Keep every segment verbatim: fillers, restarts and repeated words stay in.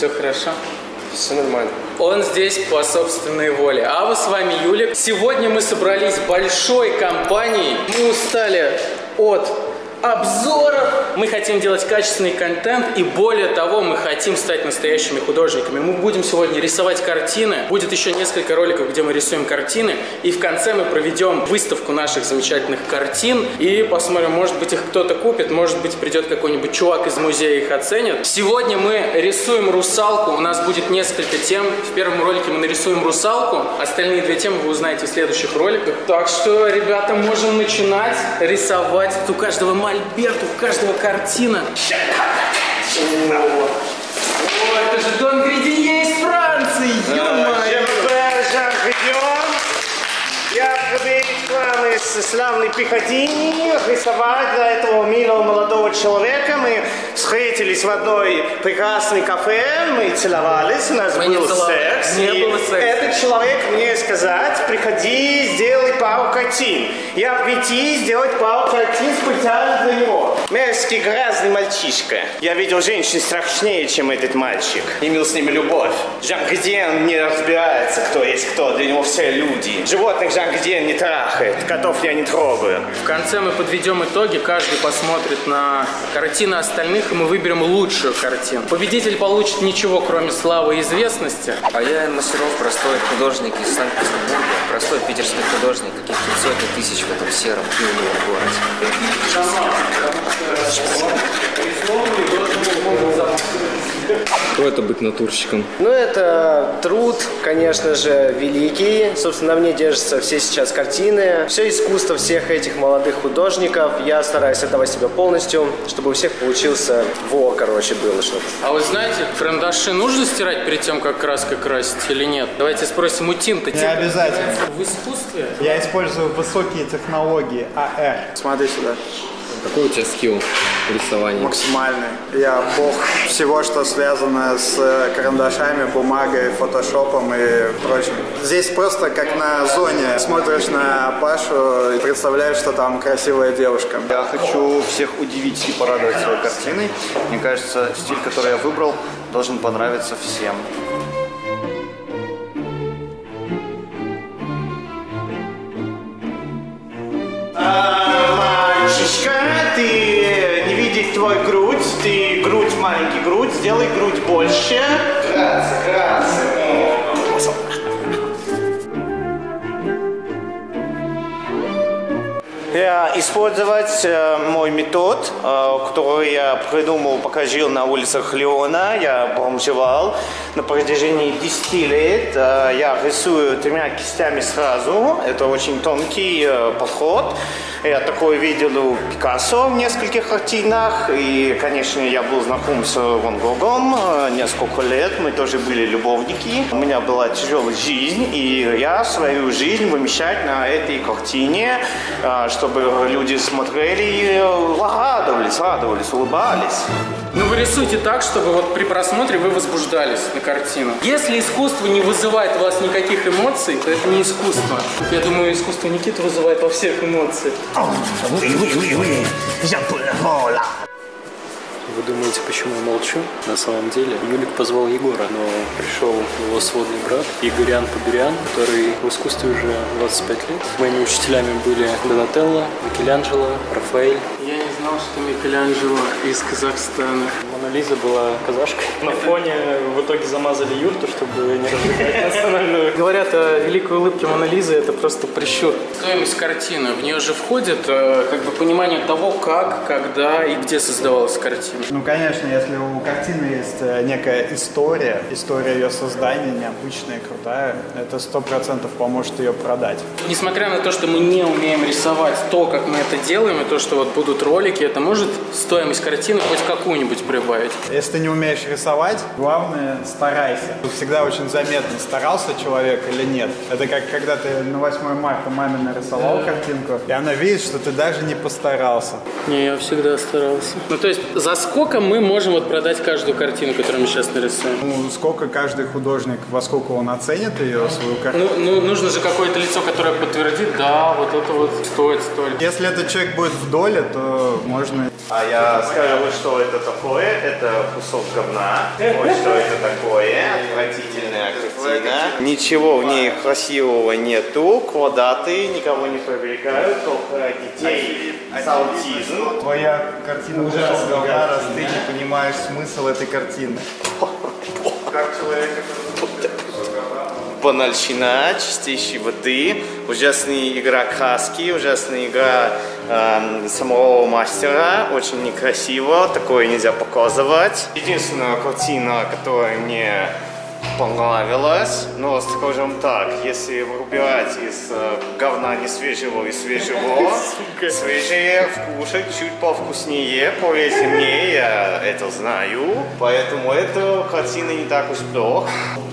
Все хорошо? Все нормально. Он здесь по собственной воле. А вы с вами Юлик. Сегодня мы собрались большой компанией. Мы устали от обзоров. Мы хотим делать качественный контент, и более того, мы хотим стать настоящими художниками. Мы будем сегодня рисовать картины. Будет еще несколько роликов, где мы рисуем картины. И в конце мы проведем выставку наших замечательных картин. И посмотрим, может быть, их кто-то купит, может быть, придет какой-нибудь чувак из музея, их оценит. Сегодня мы рисуем русалку. У нас будет несколько тем. В первом ролике мы нарисуем русалку. Остальные две темы вы узнаете в следующих роликах. Так что, ребята, можем начинать рисовать. У каждого мольберт, у каждого картина. О, это же Дон Гридинье из Франции, ё-моё! Я приехал к вам из славной Пикадилли рисовать для этого милого молодого человека. Мы встретились в одной прекрасной кафе, мы целовались, у нас мы был секс. Не и было секса. Этот человек мне сказать, приходи, сделай пару картин. Я прийти, сделать пару картин специально для него. Мерзкий, грязный мальчишка. Я видел женщин страшнее, чем этот мальчик. Имел с ними любовь. Жан Гридиен не разбирается, кто есть кто. Для него все люди. Животных Жан Гридиен не трахает. Котов я не трогаю. В конце мы подведем итоги, каждый посмотрит на картины остальных, и мы выберем лучшую картину. Победитель получит ничего, кроме славы и известности. А я Мастеров, простой художник из Санкт-Петербурга. Простой питерский художник, каких-то сотни тысяч в этом сером пивном городе. Кто это быть натурщиком? Ну, это труд, конечно же, великий. Собственно, на мне держатся все сейчас картины. Все искусство всех этих молодых художников. Я стараюсь отдавать себя полностью, чтобы у всех получился во, короче, было что-то. А вы знаете, карандаши нужно стирать перед тем, как краской красить или нет? Давайте спросим у Тинта. Не обязательно. В искусстве? Я использую высокие технологии А Р. Смотри сюда. Какой у тебя скилл рисования? Максимальный. Я бог всего, что связано с карандашами, бумагой, фотошопом и прочим. Здесь просто как на зоне. Смотришь на Пашу и представляешь, что там красивая девушка. Я хочу всех удивить и порадовать своей картиной. Мне кажется, стиль, который я выбрал, должен понравиться всем. Ты не видишь твой грудь, ты грудь маленький грудь, сделай грудь больше. Грация, грация. Я использовать э, мой метод, э, который я придумал, пока жил на улицах Леона. Я бомжевал на протяжении десяти лет. Э, я рисую тремя кистями сразу. Это очень тонкий э, подход. Я такое видел у Пикассо в нескольких картинах. И, конечно, я был знаком с Ван Гогом э, несколько лет. Мы тоже были любовники. У меня была тяжелая жизнь, и я свою жизнь вымещать на этой картине, э, чтобы люди смотрели и радовались, радовались, улыбались. Ну, вы рисуйте так, чтобы вот при просмотре вы возбуждались на картину. Если искусство не вызывает у вас никаких эмоций, то это не искусство. Я думаю, искусство Никиты вызывает во всех эмоции. Вы думаете, почему я молчу? На самом деле, Юлик позвал Егора, но пришел его сводный брат Игорян Поберян, который в искусстве уже двадцать пять лет. Моими учителями были Донателло, Микеланджело, Рафаэль. Я не знал, что Микеланджело из Казахстана. Мона Лиза была казашкой. На фоне в итоге замазали юрту, чтобы не развлекать национальную. Говорят о великой улыбке Моны Лизы, это просто прищур. Стоимость картины, в нее же входит э, как бы понимание того, как, когда и где создавалась картина. Ну, конечно, если у картины есть некая история, история ее создания необычная, крутая, это сто процентов поможет ее продать. Несмотря на то, что мы не умеем рисовать то, как мы это делаем, и то, что вот будут ролики, это может стоимость картины хоть какую-нибудь прибавить. Если ты не умеешь рисовать, главное старайся. Всегда очень заметно, старался человек или нет. Это как когда ты на восьмое марта маме нарисовал да. картинку, и она видит, что ты даже не постарался. Не, я всегда старался. Ну, то есть, за сколько мы можем вот продать каждую картину, которую мы сейчас нарисуем? Ну, сколько каждый художник, во сколько он оценит ее, свою картину? Ну, ну нужно же какое-то лицо, которое подтвердит, да, вот это вот стоит столько. Если этот человек будет в доле, то можно... А я скажу, что это такое такое? Это кусок говна. Вот что это такое. Отвратительная картина. Ничего в ней красивого нету. Квадраты никого не привлекают, только детей с аутизмом. Твоя картина кусок говна, раз ты не понимаешь смысл этой картины. Как человек, Банальщина, чистейшей воды, ужасная игра краски, ужасная игра э, самого мастера, очень некрасиво, такое нельзя показывать. Единственная картина, которая мне понравилась, но скажем так, если выбирать из э, говна не свежего и свежего, свежее вкушать чуть повкуснее, поверьте мне, я это знаю, поэтому эта картина не так уж плохо.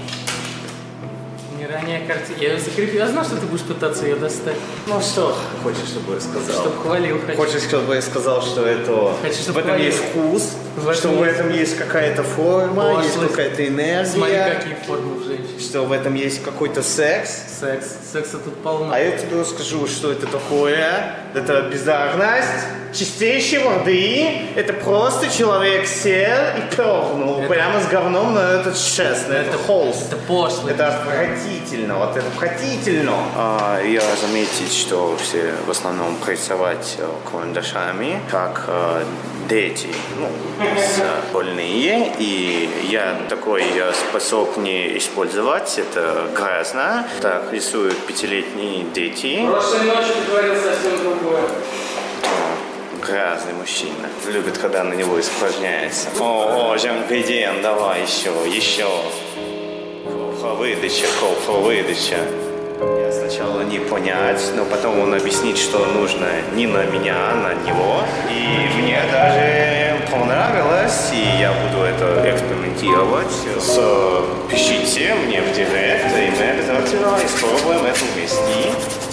Ранее картина. Я ее закрепил. Я знал, что ты будешь пытаться ее достать. Ну что, хочешь, чтобы я сказал? Чтобы хвалил. Хочу. Хочешь, чтобы я сказал, что это хочу, в этом хвалил. есть вкус, в что в этом есть какая-то форма, Пошлость. есть какая-то энергия. Смотри, какие формы в женщине. Что в этом есть какой-то секс. Секс. Секса тут полно. А я тебе скажу, что это такое. Это бездарность, чистейшей воды. Это просто человек сел и пернул. Это... Прямо с говном, но это честно. Это, это холст. Это пошло. Это отвратительно. Вот это отвратительно. А, я заметил, что все в основном рисовать карандашами, как э, дети, ну, больные. И я такой способ не использовать. Это грязно. Так рисуют пятилетние дети. Прошлой ночью ты говорил совсем другое. Грязный мужчина. Любит, когда на него испражняется. О, о, Жан-Гридиен, давай еще, еще. Выдача, выдача. Я сначала не понять, но потом он объяснит, что нужно не на меня, а на него. И мне даже понравилось, и я буду это экспериментировать. С, пишите мне в директ, и мы обязательно испробуем это вместе.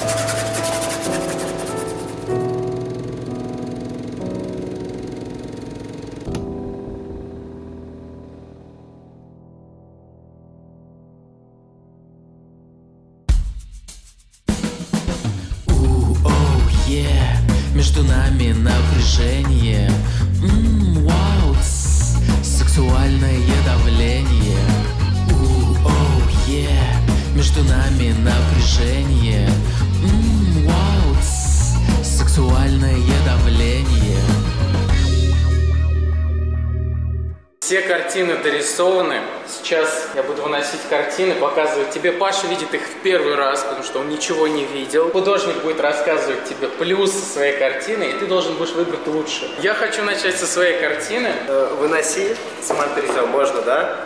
Между нами напряжение, м-м, вау, тс, сексуальное давление. У-оу, е, между нами напряжение, м-м, вау, тс, сексуальное давление. Все картины дорисованы. Сейчас я буду выносить картины, показывать тебе. Паша видит их в первый раз, потому что он ничего не видел. Художник будет рассказывать тебе плюсы своей картины, и ты должен будешь выбрать лучше. Я хочу начать со своей картины. Э, выноси. Смотри, все, можно, да?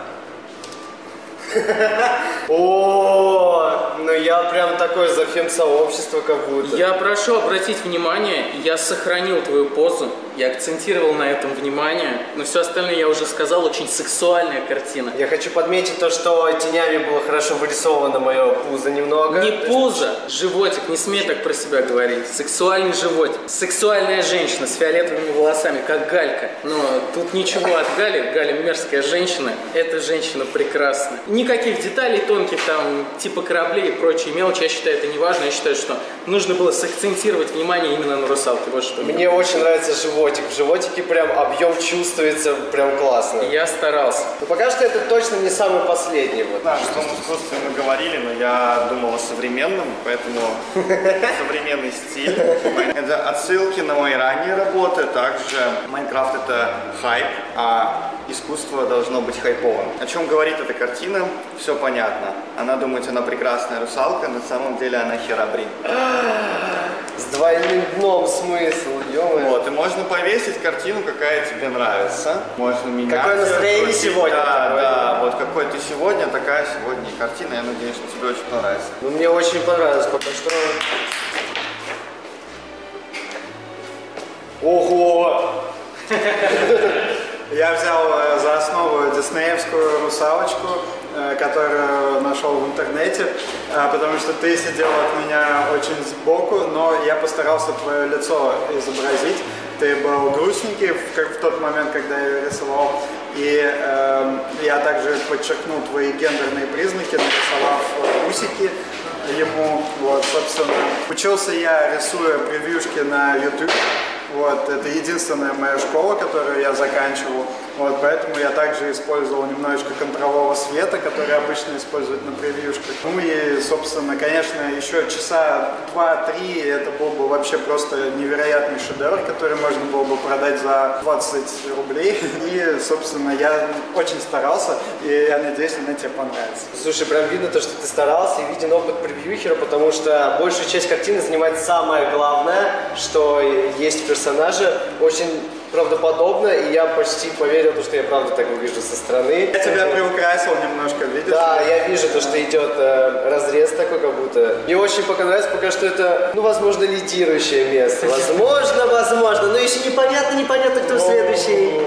О, ну я прям такой за фем-сообщество как будто. Я прошу обратить внимание, я сохранил твою позу, я акцентировал на этом внимание, но все остальное я уже сказал, очень сексуальная картина. Я хочу подметить то, что тенями было хорошо вырисовано мое пузо немного. Не пузо, животик, не смей так про себя говорить. Сексуальный животик. Сексуальная женщина с фиолетовыми волосами, как Галька. Но тут ничего от Гали, Галя мерзкая женщина, эта женщина прекрасна. Никаких деталей тонких, там, типа кораблей и прочие мелочи, я считаю, это не важно. Я считаю, что нужно было сакцентировать внимание именно на русалке. Вот что. Мне очень нравится животик. В животике прям объем чувствуется прям классно. Я старался. Но пока что это точно не самый последний. Вот. Да, что мы просто мы говорили, но я думал о современном, поэтому современный стиль. Это отсылки на мои ранние работы. Также Майнкрафт — это хайп, а искусство должно быть хайповым. О чем говорит эта картина? Все понятно. Она думает, она прекрасная русалка, на самом деле она херабрин. С двойным дном смысл, ё-моё. Вот, и можно повесить картину, какая тебе нравится. Можно менять. Какое настроение сегодня? Да, да, вот какой ты сегодня, такая сегодня и картина. Я надеюсь, что тебе очень понравится. Ну, мне очень понравилось, пока что. Ого! Я взял за основу диснеевскую русалочку, которую нашел в интернете, потому что ты сидел от меня очень сбоку, но я постарался твое лицо изобразить. Ты был грустненький, как в тот момент, когда я ее рисовал. И э, я также подчеркнул твои гендерные признаки, нарисовав усики ему. Вот, собственно, учился я, рисуя превьюшки на YouTube. Вот, это единственная моя школа, которую я заканчивал. Вот, поэтому я также использовал немножечко контрового света, который обычно используют на превьюшках. Ну и, собственно, конечно, еще часа два-три это был бы вообще просто невероятный шедевр, который можно было бы продать за двадцать рублей. И, собственно, я очень старался, и я надеюсь, она тебе понравится. Слушай, прям видно то, что ты старался, и виден опыт превьюхера, потому что большую часть картины занимает самое главное, что есть персонажи, очень правдоподобно, и я почти поверил, что я правда так увижу со стороны. Я тебя приукрасил немножко, видишь? Да, я вижу то, что идет э, разрез такой, как будто. Мне очень понравилось, пока что это, ну, возможно, лидирующее место. Возможно, возможно, но еще непонятно, непонятно, кто следующий.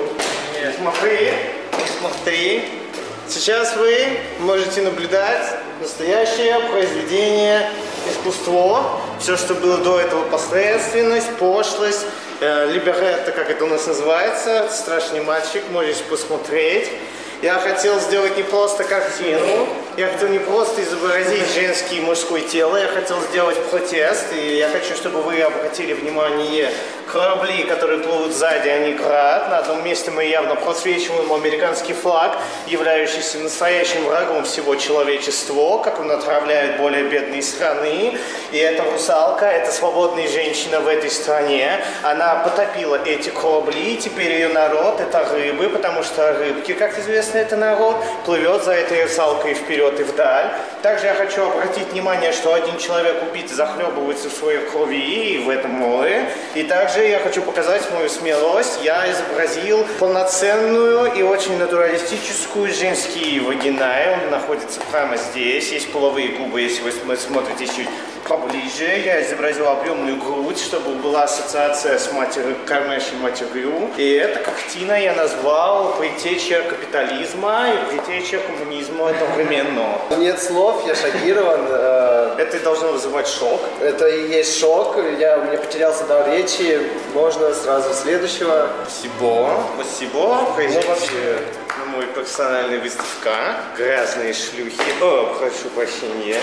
Смотри, смотри. Сейчас вы можете наблюдать настоящее произведение искусства. Все, что было до этого, посредственность, пошлость, э, либеретто, как это у нас называется, страшный мальчик, можете посмотреть. Я хотел сделать не просто картину, я хотел не просто изобразить женское и мужское тело, я хотел сделать протест, и я хочу, чтобы вы обратили внимание корабли, которые плывут сзади, они град. На одном месте мы явно просвечиваем американский флаг, являющийся настоящим врагом всего человечества, как он отравляет более бедные страны. И эта русалка, это свободная женщина в этой стране, она потопила эти корабли, теперь ее народ это рыбы, потому что рыбки, как известно, это народ, плывет за этой русалкой вперед и вдаль. Также я хочу обратить внимание, что один человек убит захлебывается в своей крови и в этом море. И также я хочу показать мою смелость. Я изобразил полноценную и очень натуралистическую женский вагинай. Он находится прямо здесь. Есть половые губы, если вы смотрите чуть поближе. Я изобразил объемную грудь, чтобы была ассоциация с матерью, кормящей матерью. И эта картина я назвал «Предтеча капитализма» и «Предтеча коммунизма» одновременно. Нет слов, я шокирован. Это должно вызывать шок. Это и есть шок. Я, у меня потерялся дар речи. Можно сразу следующего. Спасибо. Спасибо. Пройдите на мой персональный выставка. Грязные шлюхи. О, прошу прощения.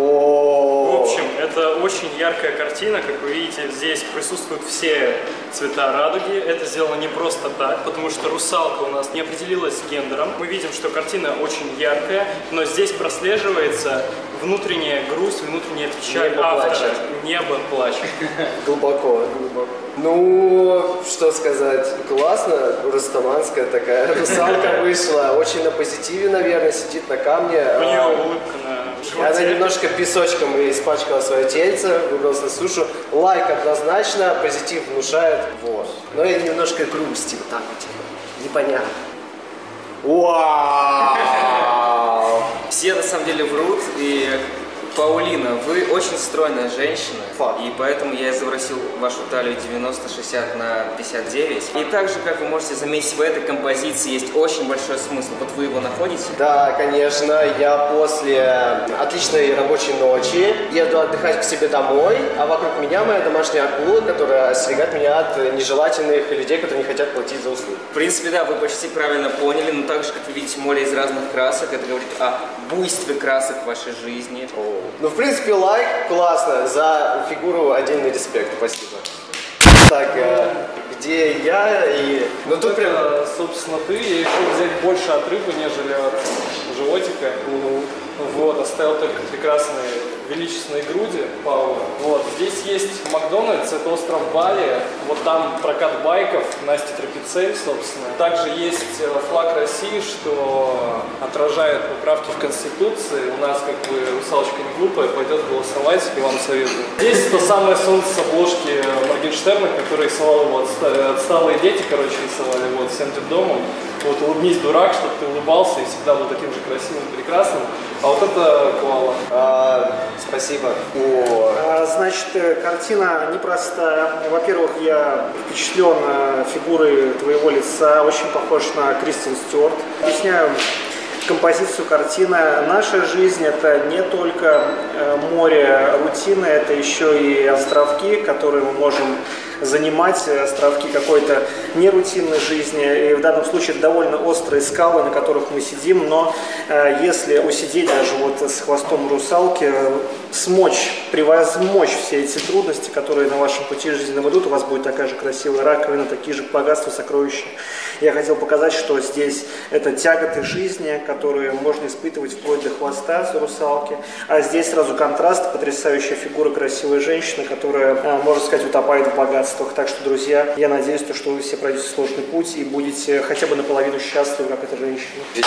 В общем, это очень яркая картина. Как вы видите, здесь присутствуют все цвета радуги. Это сделано не просто так, потому что русалка у нас не определилась с гендером. Мы видим, что картина очень яркая, но здесь прослеживается внутренняя грусть, внутренняя печаль Небо автора. плачет. Небо плачет. Глубоко, глубоко. Ну, что сказать, классно, растаманская такая русалка вышла, очень на позитиве, наверное, сидит на камне. У нее а, улыбка на животе. Она немножко песочком испачкала свое тельце, выбралась на сушу. Лайк однозначно, позитив внушает, вот. Но и немножко грусти, вот так вот, типа, непонятно. Вау! Все на самом деле врут, и Паулина, вы очень стройная женщина, Факт. и поэтому я изобразил вашу талию девяносто шестьдесят на пятьдесят девять. И также, как вы можете заметить, в этой композиции есть очень большой смысл. Вот вы его находите? Да, конечно, я после отличной рабочей ночи еду отдыхать к себе домой, а вокруг меня моя домашняя акула, которая остерегает меня от нежелательных людей, которые не хотят платить за услуги. В принципе, да, вы почти правильно поняли, но также, как вы видите, море из разных красок, это говорит о буйстве красок в вашей жизни. Ну, в принципе, лайк, классно, за фигуру отдельный респект, спасибо. Так, где я и... Ну, тут прям... Собственно, ты, я решил взять больше от рыбы, нежели от животика. Вот, оставил только прекрасные величественные груди Паула. Вот, здесь есть Макдональдс, это остров Бали. Вот там прокат байков, Настя Тропицель, собственно. Также есть флаг России, что отражает поправки в Конституции. У нас, как бы, русалочка не глупая, пойдет голосовать, и вам советую. Здесь то самое солнце с обложки Моргенштерна, который рисовал его отсталые дети, короче, рисовали вот всем детдомом. Вот улыбнись, дурак, чтобы ты улыбался и всегда был таким же красивым, прекрасным. А вот это коала. А, спасибо. О. А, значит, картина непростая. Во-первых, я впечатлен фигурой твоего лица, очень похож на Кристен Стюарт. Объясняю композицию картины. Наша жизнь — это не только море рутины, это еще и островки, которые мы можем занимать, островки какой-то нерутинной жизни. И в данном случае довольно острые скалы, на которых мы сидим, но э, если усидеть даже вот с хвостом русалки, смочь, превозмочь все эти трудности, которые на вашем пути жизненном идут, у вас будет такая же красивая раковина, такие же богатства, сокровища Я хотел показать, что здесь это тяготы жизни, которые можно испытывать вплоть до хвоста за русалки. А здесь сразу контраст, потрясающая фигура красивой женщины, которая, можно сказать, утопает в богатствах. Так что, друзья, я надеюсь, что вы все пройдете сложный путь и будете хотя бы наполовину счастливы, как эта женщина.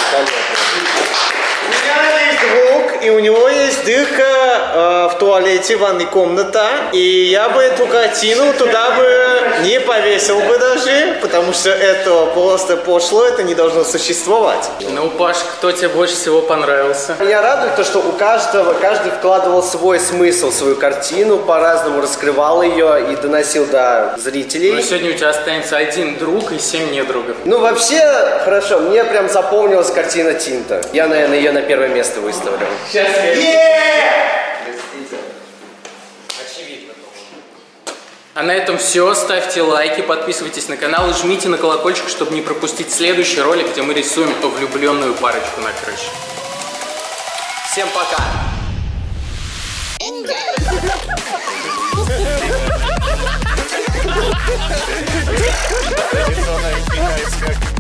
У меня есть друг, и у него есть дырка э, в туалете, ванной комната, и я бы эту картину туда бы не повесил бы даже, потому что это просто пошло, это не должно существовать. Ну, Паш, кто тебе больше всего понравился? Я радует то, что у каждого, каждый вкладывал свой смысл в свою картину, по-разному раскрывал ее и доносил до зрителей. Ну, сегодня у тебя останется один друг и семь недругов. Ну, вообще, хорошо, мне прям запомнилась картина Тинта. Я, наверное, ее на первое место выставлю. Сейчас я... Очевидно. А на этом все. Ставьте лайки, подписывайтесь на канал и жмите на колокольчик, чтобы не пропустить следующий ролик, где мы рисуем влюбленную парочку на крыше. Всем пока! Лицо на